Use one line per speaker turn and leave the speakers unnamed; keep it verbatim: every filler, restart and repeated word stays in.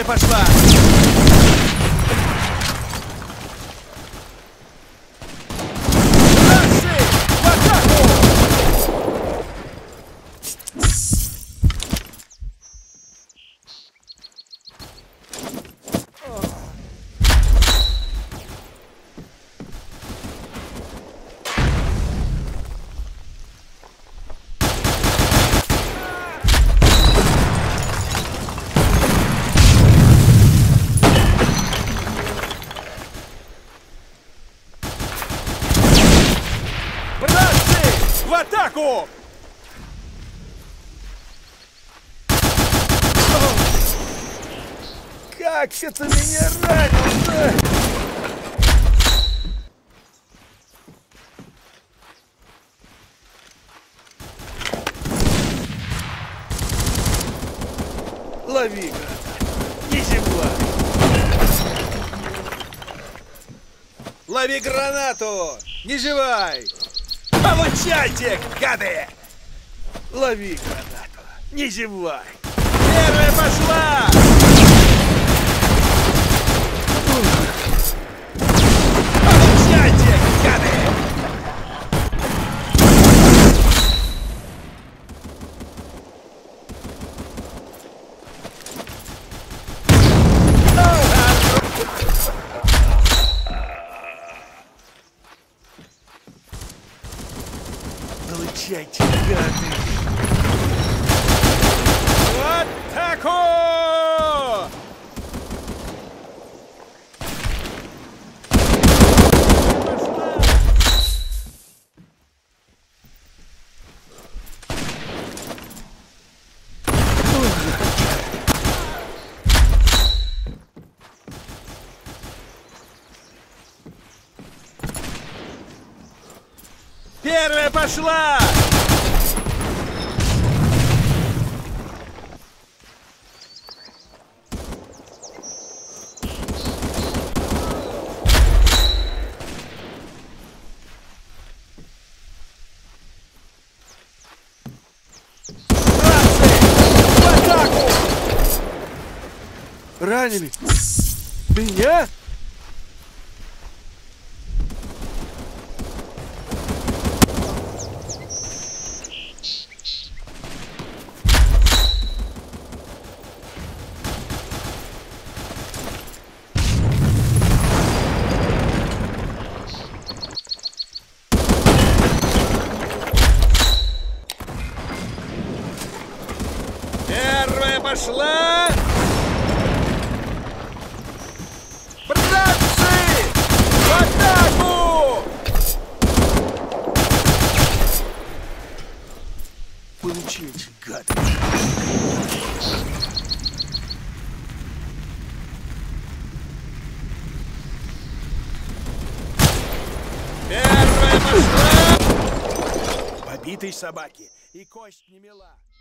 пошла! Братцы! В атаку! В атаку! Как это меня ранило-то? Лови, граната! Не земля! Лови гранату! Не зевай! Получайте, гады! Лови гранату! Не зевай! Первая пошла! Получайте, гады! Получайте, гады! В атаку! Первая пошла! Ранили? Меня? Первая пошла! Братцы! В атаку! Получите, гады! Первая пошла! Побитой собаки и кость не мила.